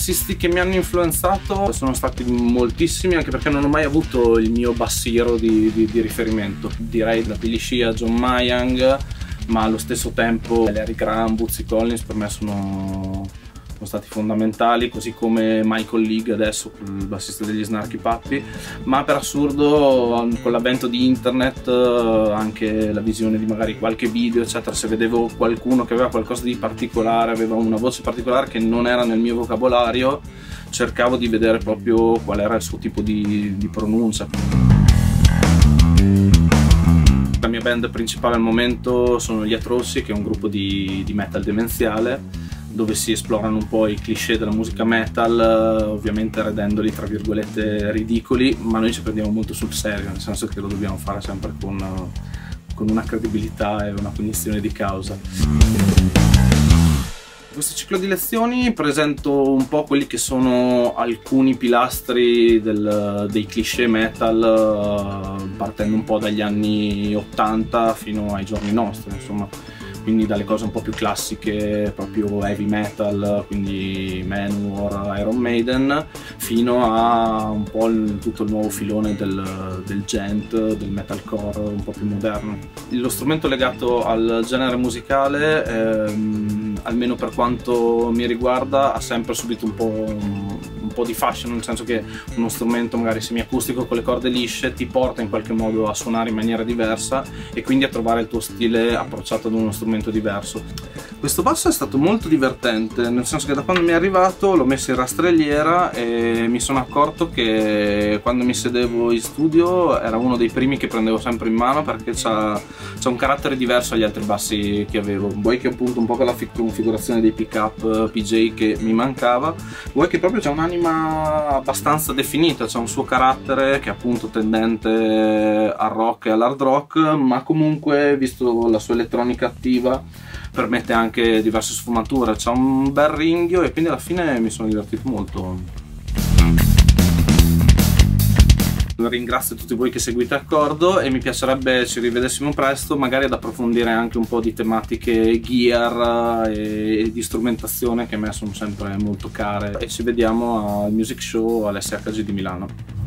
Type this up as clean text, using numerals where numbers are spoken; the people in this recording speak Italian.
bassisti che mi hanno influenzato sono stati moltissimi, anche perché non ho mai avuto il mio bassiero di riferimento. Direi da Billy Sheehan a John Mayang, ma allo stesso tempo Larry Graham, Bootsy Collins per me sono stati fondamentali, così come Michael League adesso, il bassista degli Snarky Puppy. Ma per assurdo, con l'avvento di internet, anche la visione di magari qualche video eccetera, se vedevo qualcuno che aveva qualcosa di particolare, aveva una voce particolare che non era nel mio vocabolario, cercavo di vedere proprio qual era il suo tipo di pronuncia. La mia band principale al momento sono gli Atrocity, che è un gruppo di metal demenziale, dove si esplorano un po' i cliché della musica metal, ovviamente rendendoli tra virgolette ridicoli, ma noi ci prendiamo molto sul serio, nel senso che lo dobbiamo fare sempre con una credibilità e una cognizione di causa. In questo ciclo di lezioni presento un po' quelli che sono alcuni pilastri dei cliché metal, partendo un po' dagli anni 80 fino ai giorni nostri, insomma. Quindi dalle cose un po' più classiche, proprio heavy metal, quindi Manowar, Iron Maiden, fino a un po' tutto il nuovo filone del gent, del metalcore un po' più moderno. Lo strumento legato al genere musicale, almeno per quanto mi riguarda, ha sempre subito un po' di fashion, nel senso che uno strumento magari semiacustico con le corde lisce ti porta in qualche modo a suonare in maniera diversa e quindi a trovare il tuo stile approcciato ad uno strumento diverso. Questo basso è stato molto divertente, nel senso che da quando mi è arrivato l'ho messo in rastrelliera e mi sono accorto che quando mi sedevo in studio era uno dei primi che prendevo sempre in mano, perché c'ha un carattere diverso agli altri bassi che avevo. Vuoi che appunto un po' con la configurazione dei pick-up PJ che mi mancava, vuoi che proprio c'è un'anima abbastanza definita, c'è un suo carattere che è appunto tendente al rock e all'hard rock, ma comunque, visto la sua elettronica attiva, permette anche diverse sfumature, c'è un bel ringhio e quindi alla fine mi sono divertito molto. Ringrazio tutti voi che seguite Accordo e mi piacerebbe ci rivedessimo presto, magari ad approfondire anche un po' di tematiche gear e di strumentazione che a me sono sempre molto care, e ci vediamo al Music Show all'SHG di Milano.